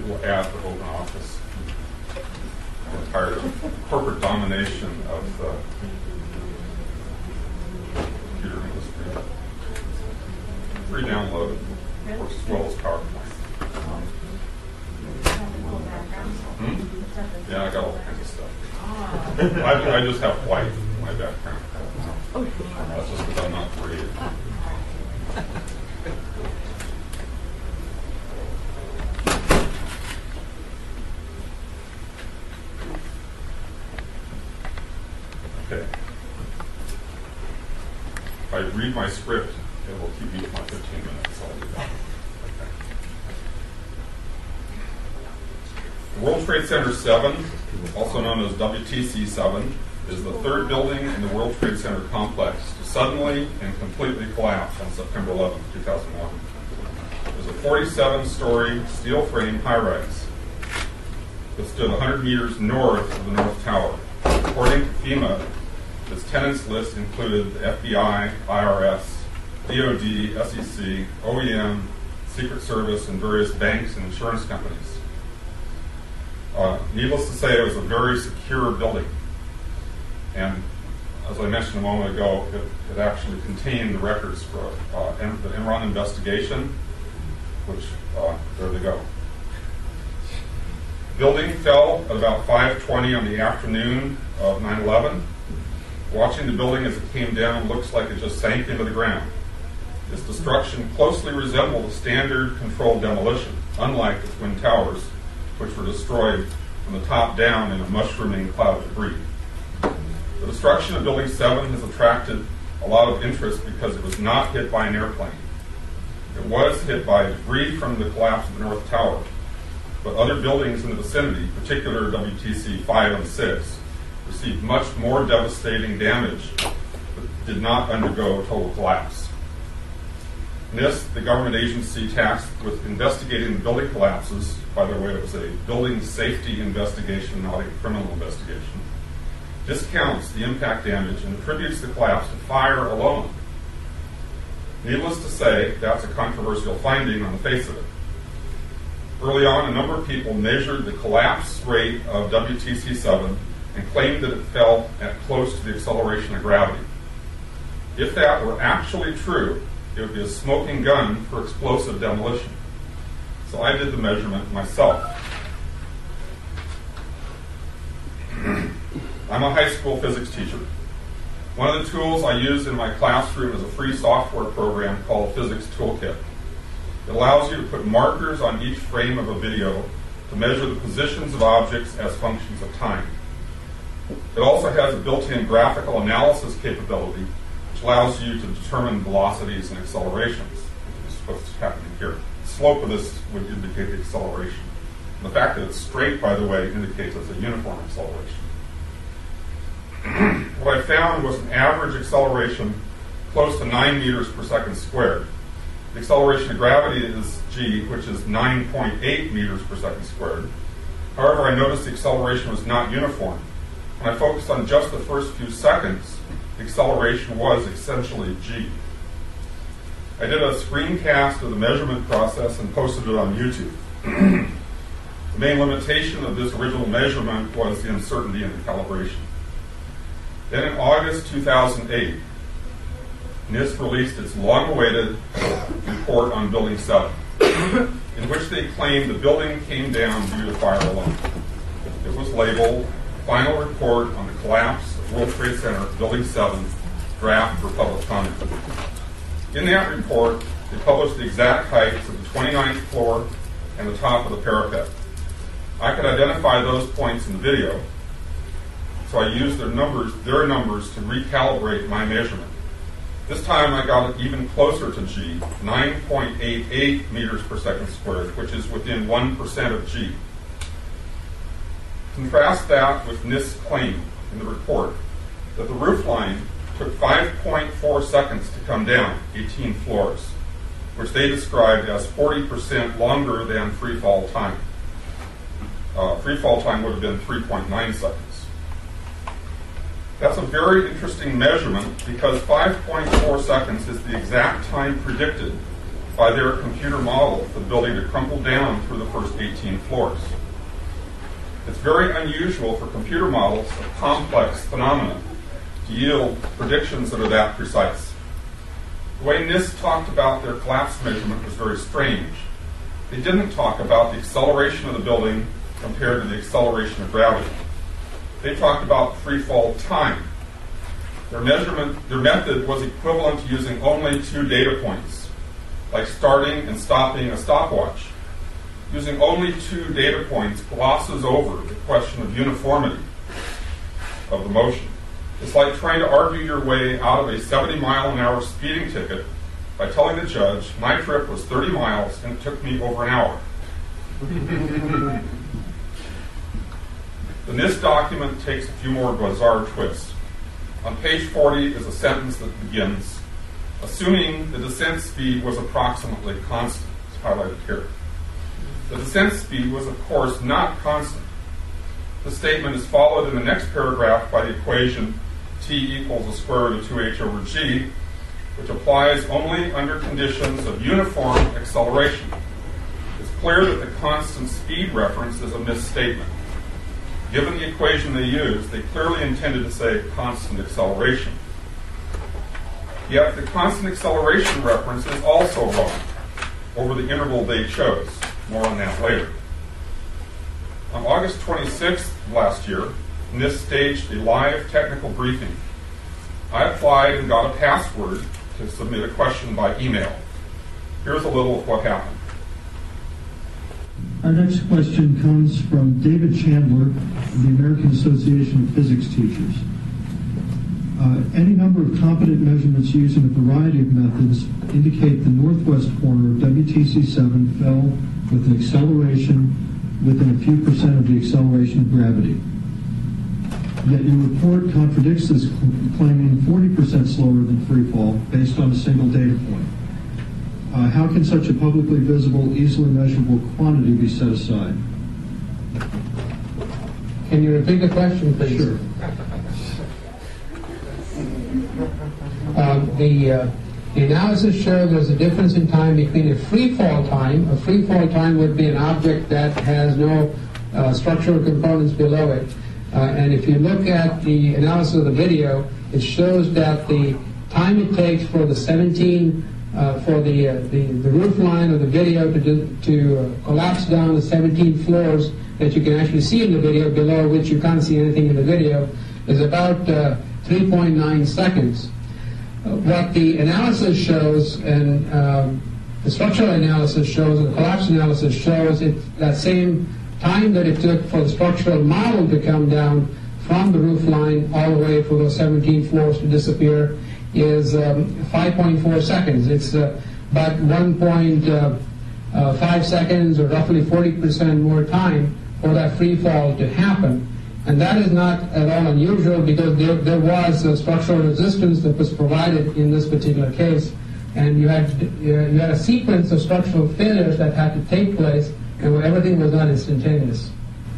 little ad for Open Office. I'm tired of corporate domination of the computer industry. Free download. Works as well as PowerPoint. Yeah, I got all kinds of stuff. I just have white in my background. That's just because I'm not creative. Okay. If I read my script, it will keep me to my 15 minutes. I'll do that. Okay. The World Trade Center 7, also known as WTC 7, is the third building in the World Trade Center complex to suddenly and completely collapse on September 11, 2001. It was a 47-story steel frame high-rise that stood 100 meters north of the North Tower. According to FEMA, its tenants list included the FBI, IRS, DOD, SEC, OEM, Secret Service, and various banks and insurance companies. Needless to say, it was a very secure building. And as I mentioned a moment ago, it actually contained the records for the Enron investigation, which, there they go. The building fell at about 5:20 on the afternoon of 9/11. Watching the building as it came down looks like it just sank into the ground. Its destruction closely resembled a standard controlled demolition, unlike the Twin Towers, which were destroyed from the top down in a mushrooming cloud of debris. The destruction of Building 7 has attracted a lot of interest because it was not hit by an airplane. It was hit by debris from the collapse of the North Tower, but other buildings in the vicinity, particularly WTC 5 and 6, received much more devastating damage but did not undergo total collapse. NIST, the government agency tasked with investigating the building collapses, by the way, it was a building safety investigation, not a criminal investigation, discounts the impact damage and attributes the collapse to fire alone. Needless to say, that's a controversial finding on the face of it. Early on, a number of people measured the collapse rate of WTC 7 and claimed that it fell at close to the acceleration of gravity. If that were actually true, it would be a smoking gun for explosive demolition. So I did the measurement myself. I'm a high school physics teacher. One of the tools I use in my classroom is a free software program called Physics Toolkit. It allows you to put markers on each frame of a video to measure the positions of objects as functions of time. It also has a built-in graphical analysis capability, which allows you to determine velocities and accelerations, which is what's happening here. The slope of this would indicate the acceleration. And the fact that it's straight, by the way, indicates it's a uniform acceleration. What I found was an average acceleration close to 9 meters per second squared. The acceleration of gravity is g, which is 9.8 meters per second squared. However, I noticed the acceleration was not uniform. When I focused on just the first few seconds, the acceleration was essentially g. I did a screencast of the measurement process and posted it on YouTube. The main limitation of this original measurement was the uncertainty in the calibration. Then in August 2008, NIST released its long-awaited report on Building 7, in which they claimed the building came down due to fire alone. It was labeled Final Report on the Collapse of World Trade Center, Building 7, Draft for Public Comment. In that report, they published the exact heights of the 29th floor and the top of the parapet. I could identify those points in the video, so I used their numbers to recalibrate my measurement. This time I got it even closer to G, 9.88 meters per second squared, which is within 1% of G. Contrast that with NIST's claim in the report that the roof line took 5.4 seconds to come down 18 floors, which they described as 40% longer than free fall time. Free fall time would have been 3.9 seconds. That's a very interesting measurement because 5.4 seconds is the exact time predicted by their computer model for the building to crumple down through the first 18 floors. It's very unusual for computer models of complex phenomena to yield predictions that are that precise. The way NIST talked about their collapse measurement was very strange. They didn't talk about the acceleration of the building compared to the acceleration of gravity. They talked about free fall time. Their method was equivalent to using only 2 data points, like starting and stopping a stopwatch. Using only 2 data points glosses over the question of uniformity of the motion. It's like trying to argue your way out of a 70-mile-an-hour speeding ticket by telling the judge, my trip was 30 miles and it took me over an hour. The NIST document takes a few more bizarre twists. On page 40 is a sentence that begins, assuming the descent speed was approximately constant. It's highlighted here. The descent speed was, of course, not constant. The statement is followed in the next paragraph by the equation T equals the square root of 2h over g, which applies only under conditions of uniform acceleration. It's clear that the constant speed reference is a misstatement. Given the equation they used, they clearly intended to say constant acceleration. Yet the constant acceleration reference is also wrong over the interval they chose. More on that later. On August 26th last year, NIST staged a live technical briefing. I applied and got a password to submit a question by email. Here's a little of what happened. Our next question comes from David Chandler of the American Association of Physics Teachers. Any number of competent measurements using a variety of methods indicate the northwest corner of WTC7 fell with an acceleration within a few percent of the acceleration of gravity. Yet your report contradicts this, claiming 40% slower than free fall based on a single data point. How can such a publicly visible, easily measurable quantity be set aside? Can you repeat the question, please? Sure. The analysis showed there's a difference in time between a free fall time. A free fall time would be an object that has no structural components below it. And if you look at the analysis of the video, it shows that the time it takes for the 17 for the roof line of the video to collapse down the 17 floors that you can actually see in the video, below which you can't see anything in the video, is about 3.9 seconds. What the analysis shows, and the structural analysis shows, and the collapse analysis shows, that same time that it took for the structural model to come down from the roof line all the way for those 17 floors to disappear is 5.4 seconds. It's about 1.5 seconds, or roughly 40% more time for that free fall to happen. And that is not at all unusual, because there was a structural resistance that was provided in this particular case, and you had a sequence of structural failures that had to take place, and where everything was not instantaneous.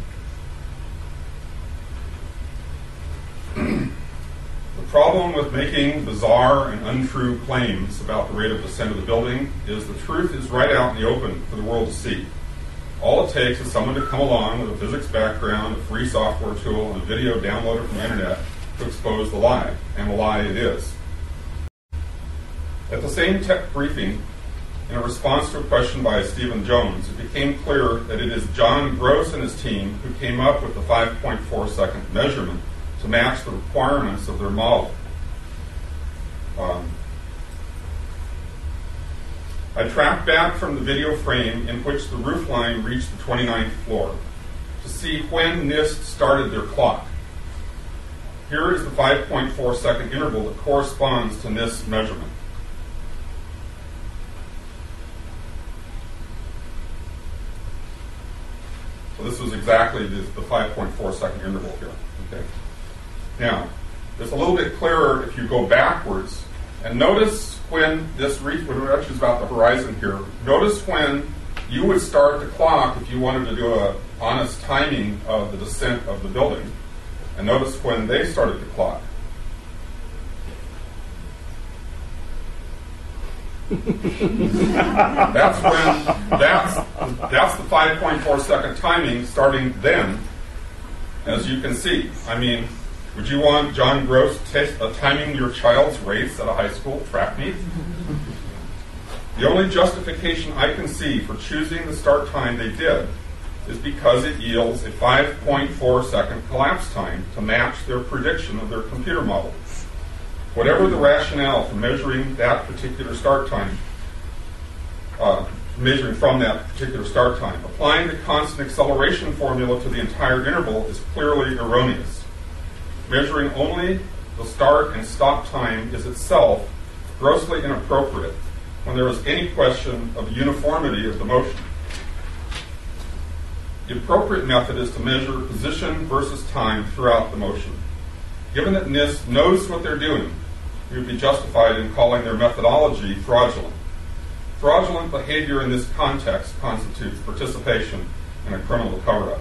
The problem with making bizarre and untrue claims about the rate of descent of the building is the truth is right out in the open for the world to see. All it takes is someone to come along with a physics background, a free software tool, and a video downloaded from the internet to expose the lie, and the lie it is. At the same tech briefing, in a response to a question by Stephen Jones, it became clear that it is John Gross and his team who came up with the 5.4 second measurement to match the requirements of their model. I tracked back from the video frame in which the roof line reached the 29th floor to see when NIST started their clock. Here is the 5.4 second interval that corresponds to NIST's measurement. So this was exactly the 5.4 second interval here. Okay. Now, it's a little bit clearer if you go backwards, and notice when this reach, when it reaches about the horizon here, notice when you would start the clock if you wanted to do an honest timing of the descent of the building, and notice when they started the clock. That's the 5.4 second timing starting then, as you can see. I mean, would you want John Gross timing your child's race at a high school track meet? The only justification I can see for choosing the start time they did is because it yields a 5.4 second collapse time to match their prediction of their computer model. Whatever the rationale for measuring that particular start time, measuring from that particular start time, applying the constant acceleration formula to the entire interval is clearly erroneous. Measuring only the start and stop time is itself grossly inappropriate when there is any question of uniformity of the motion. The appropriate method is to measure position versus time throughout the motion. Given that NIST knows what they're doing, we would be justified in calling their methodology fraudulent. Fraudulent behavior in this context constitutes participation in a criminal cover-up.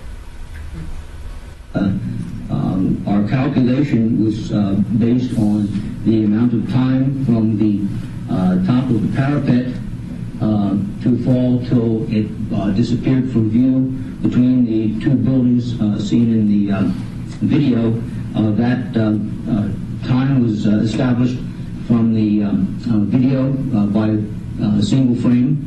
Our calculation was based on the amount of time from the top of the parapet to fall till it disappeared from view between the two buildings seen in the video. That time was established from the video by a single frame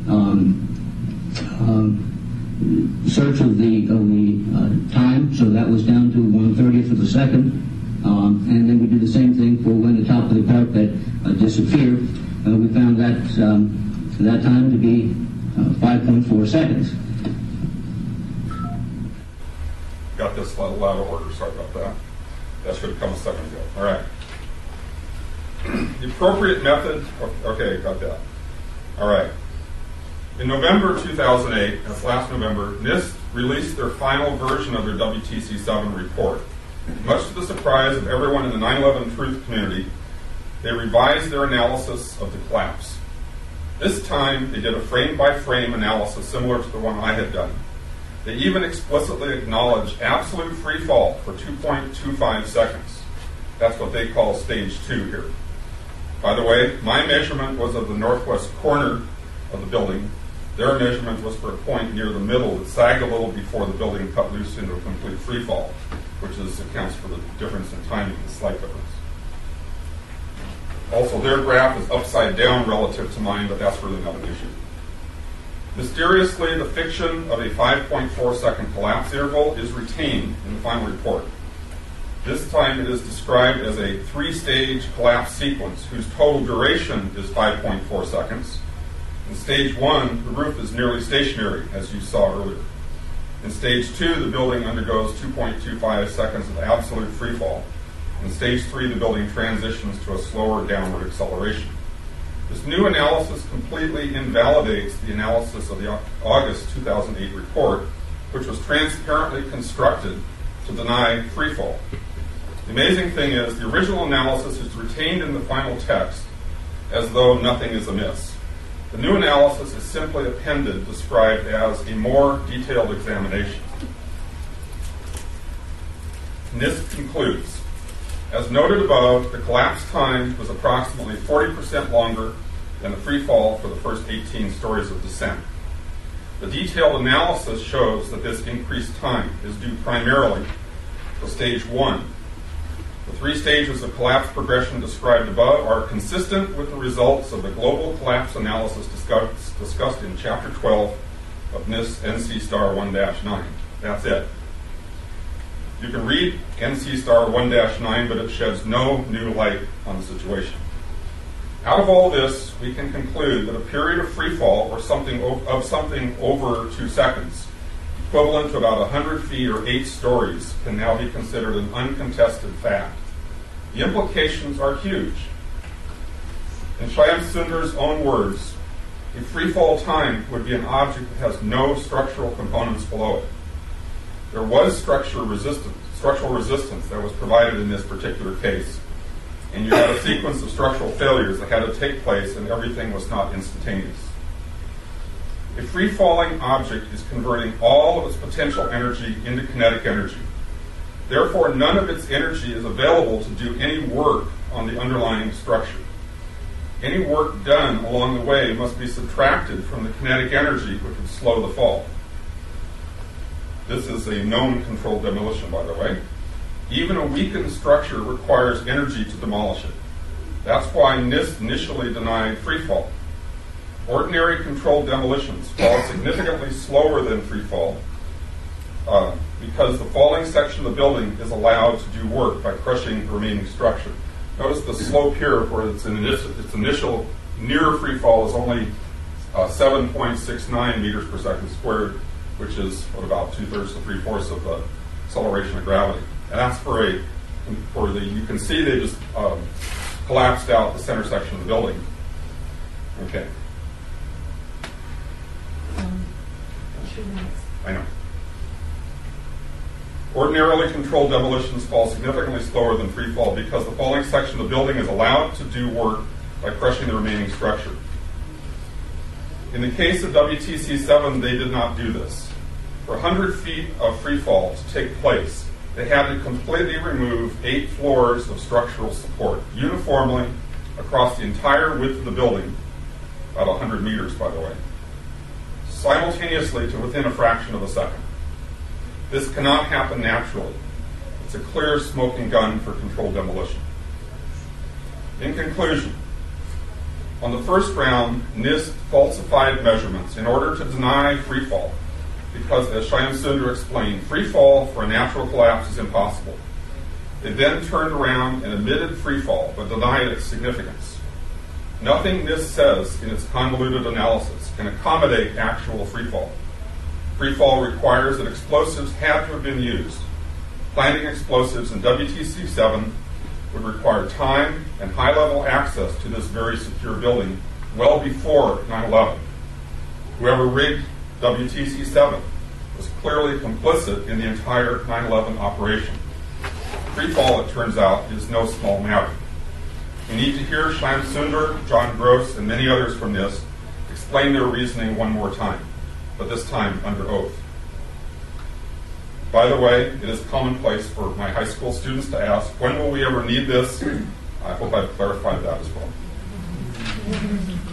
search of the time, so that was down to 1/30th of a second, and then we did the same thing for when the top of the parapet disappeared. We found that time to be 5.4 seconds. Got this a little out of order, sorry about that. That should have come a second ago. All right. The appropriate method, okay, got that. All right. In November 2008, that's last November, NIST released their final version of their WTC7 report. Much to the surprise of everyone in the 9/11 truth community, they revised their analysis of the collapse. This time, they did a frame-by-frame analysis similar to the one I had done. They even explicitly acknowledged absolute free fall for 2.25 seconds. That's what they call stage 2 here. By the way, my measurement was of the northwest corner of the building. Their measurement was for a point near the middle that sagged a little before the building cut loose into a complete free fall, which accounts for the difference in timing, the slight difference. Also, their graph is upside down relative to mine, but that's really not an issue. Mysteriously, the fiction of a 5.4 second collapse interval is retained in the final report. This time it is described as a 3-stage collapse sequence whose total duration is 5.4 seconds. In stage 1, the roof is nearly stationary, as you saw earlier. In stage 2, the building undergoes 2.25 seconds of absolute free fall. In stage 3, the building transitions to a slower downward acceleration. This new analysis completely invalidates the analysis of the August 2008 report, which was transparently constructed to deny free fall. The amazing thing is the original analysis is retained in the final text as though nothing is amiss. The new analysis is simply appended, described as a more detailed examination. NIST concludes, as noted above, the collapse time was approximately 40% longer than the free fall for the first 18 stories of descent. The detailed analysis shows that this increased time is due primarily to stage 1. The 3 stages of collapse progression described above are consistent with the results of the global collapse analysis discussed in Chapter 12 of NIST NC Star 1-9. That's it. You can read NC Star 1-9, but it sheds no new light on the situation. Out of all this, we can conclude that a period of free fall or something over 2 seconds, equivalent to about 100 feet or 8 stories, can now be considered an uncontested fact. The implications are huge. In Shyam Sundar's own words, a free fall time would be an object that has no structural components below it. There was structural resistance that was provided in this particular case, and you had a sequence of structural failures that had to take place, and everything was not instantaneous. A free-falling object is converting all of its potential energy into kinetic energy. Therefore, none of its energy is available to do any work on the underlying structure. Any work done along the way must be subtracted from the kinetic energy which would slow the fall. This is a known controlled demolition, by the way. Even a weakened structure requires energy to demolish it. That's why NIST initially denied free fall. Ordinary controlled demolitions fall significantly slower than free fall because the falling section of the building is allowed to do work by crushing the remaining structure. Notice the slope here where its initial near free fall is only 7.69 meters per second squared, which is about 2/3 to 3/4 of the acceleration of gravity. And that's you can see they just collapsed out the center section of the building. Okay. 2 minutes. I know. Ordinarily controlled demolitions fall significantly slower than free fall because the falling section of the building is allowed to do work by crushing the remaining structure. In the case of WTC-7, they did not do this. For 100 feet of free fall to take place, they had to completely remove 8 floors of structural support uniformly across the entire width of the building, about 100 meters, by the way, simultaneously to within a fraction of a second. This cannot happen naturally. It's a clear smoking gun for controlled demolition. In conclusion, on the first round, NIST falsified measurements in order to deny free fall because, as Shyam Sundar explained, free fall for a natural collapse is impossible. They then turned around and admitted free fall but denied its significance. Nothing NIST says in its convoluted analysis can accommodate actual free fall. Free fall requires that explosives had to have been used. Planting explosives in WTC-7 would require time and high-level access to this very secure building well before 9/11. Whoever rigged WTC-7 was clearly complicit in the entire 9/11 operation. Free fall, it turns out, is no small matter. We need to hear Shyam Sundar, John Gross, and many others from NIST explain their reasoning one more time, but this time under oath. By the way, it is commonplace for my high school students to ask, when will we ever need this? I hope I've clarified that as well.